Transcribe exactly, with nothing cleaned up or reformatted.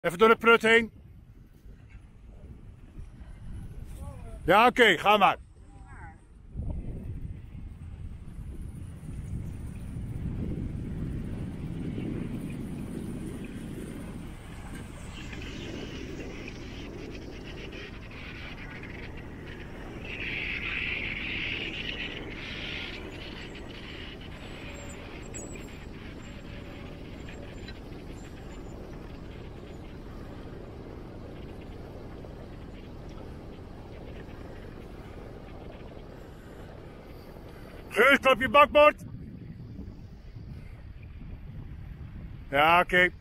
Even door de prut heen. Ja, oké, okay, ga maar. Geus, klap je bakbord. Ja, oké. Okay.